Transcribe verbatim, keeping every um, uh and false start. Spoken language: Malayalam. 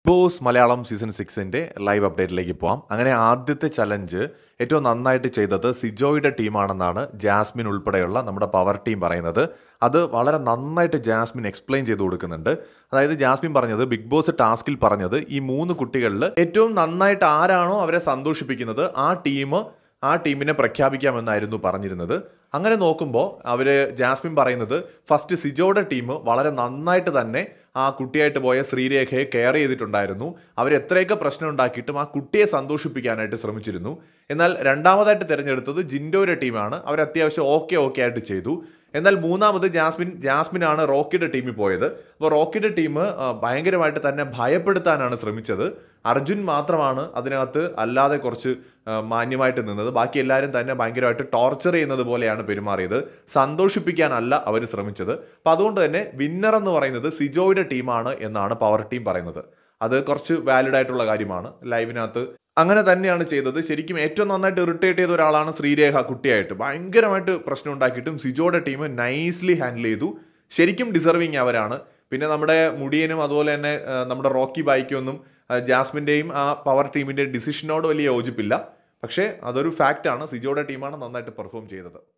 ബോസ് മലയാളം സീസൺ സിക്സിൻ്റെ ലൈവ് അപ്ഡേറ്റിലേക്ക് പോവാം. അങ്ങനെ ആദ്യത്തെ ചലഞ്ച് ഏറ്റവും നന്നായിട്ട് ചെയ്തത് സിജോയുടെ ടീമാണെന്നാണ് ജാസ്മിൻ ഉൾപ്പെടെയുള്ള നമ്മുടെ പവർ ടീം പറയുന്നത്. അത് വളരെ നന്നായിട്ട് ജാസ്മിൻ എക്സ്പ്ലെയിൻ ചെയ്ത് കൊടുക്കുന്നുണ്ട്. അതായത് ജാസ്മിൻ പറഞ്ഞത്, ബിഗ് ബോസ് ടാസ്കിൽ പറഞ്ഞത്, ഈ മൂന്ന് കുട്ടികളിൽ ഏറ്റവും നന്നായിട്ട് ആരാണോ അവരെ സന്തോഷിപ്പിക്കുന്നത് ആ ടീം ആ ടീമിനെ പ്രഖ്യാപിക്കാമെന്നായിരുന്നു പറഞ്ഞിരുന്നത്. അങ്ങനെ നോക്കുമ്പോൾ അവർ ജാസ്മിൻ പറയുന്നത് ഫസ്റ്റ് സിജോയുടെ ടീം വളരെ നന്നായിട്ട് തന്നെ ആ കുട്ടിയായിട്ട് പോയ ശ്രീരേഖയെ കെയർ ചെയ്തിട്ടുണ്ടായിരുന്നു. അവരെത്രയൊക്കെ പ്രശ്നം ഉണ്ടാക്കിയിട്ടും ആ കുട്ടിയെ സന്തോഷിപ്പിക്കാനായിട്ട് ശ്രമിച്ചിരുന്നു. എന്നാൽ രണ്ടാമതായിട്ട് തിരഞ്ഞെടുത്തത് ജിൻഡോയുടെ ടീമാണ്. അവർ അത്യാവശ്യം ഓക്കെ ഓക്കെ ആയിട്ട് ചെയ്തു. എന്നാൽ മൂന്നാമത് ജാസ്മിൻ ജാസ്മിനാണ് റോക്കിയുടെ ടീമിൽ പോയത്. അപ്പോൾ റോക്കിയുടെ ടീം ഭയങ്കരമായിട്ട് തന്നെ ഭയപ്പെടുത്താനാണ് ശ്രമിച്ചത്. അർജുൻ മാത്രമാണ് അതിനകത്ത് അല്ലാതെ കുറച്ച് മാന്യമായിട്ട് നിന്നത്. ബാക്കി എല്ലാവരും തന്നെ ഭയങ്കരമായിട്ട് ടോർച്ചർ ചെയ്യുന്നത് പോലെയാണ് പെരുമാറിയത്. സന്തോഷിപ്പിക്കാനല്ല അവർ ശ്രമിച്ചത്. അപ്പം അതുകൊണ്ട് തന്നെ വിന്നർ എന്ന് പറയുന്നത് സിജോയുടെ ടീമാണ് എന്നാണ് പവർ ടീം പറയുന്നത്. അത് കുറച്ച് വാലിഡ് ആയിട്ടുള്ള കാര്യമാണ്. ലൈവിനകത്ത് അങ്ങനെ തന്നെയാണ് ചെയ്തത്. ശരിക്കും ഏറ്റവും നന്നായിട്ട് ഇറിറ്റേറ്റ് ചെയ്ത ഒരാളാണ് ശ്രീരേഖ. കുട്ടിയായിട്ട് ഭയങ്കരമായിട്ട് പ്രശ്നം ഉണ്ടാക്കിയിട്ടും സിജോയുടെ ടീം നൈസ്ലി ഹാൻഡിൽ ചെയ്തു. ശരിക്കും ഡിസർവിങ് അവരാണ്. പിന്നെ നമ്മുടെ മുടിയനും അതുപോലെ തന്നെ നമ്മുടെ റോക്കി ബായിക്കൊന്നും ജാസ്മിൻ്റെയും ആ പവർ ടീമിൻ്റെ ഡിസിഷനോട് വലിയ യോജിപ്പില്ല. പക്ഷേ അതൊരു ഫാക്റ്റാണ്. സിജോയുടെ ടീമാണ് നന്നായിട്ട് പെർഫോം ചെയ്തത്.